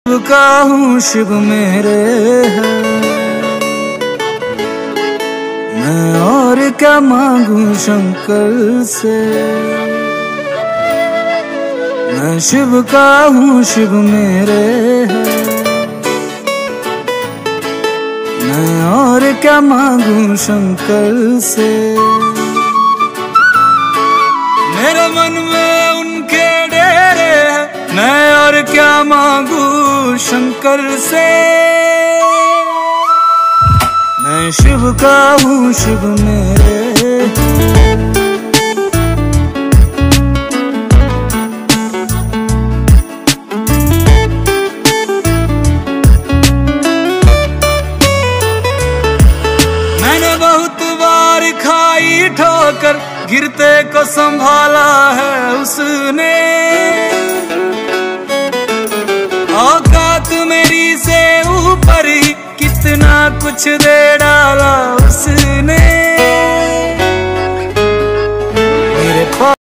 का हूँ शिव मेरे है, मैं और क्या मांगू शंकर से। मैं शिव का हूँ शिव मेरे है, मैं और क्या मांगू शंकर से। मेरे मन में उनके डेरे हैं, मैं और क्या मांगू शंकर से। मैं शिव का हूँ शिव मेरे। मैंने बहुत बार खाई ठोकर, गिरते को संभाला है उसने। औकात मेरी से ऊपर ही कितना कुछ दे डाला उसने।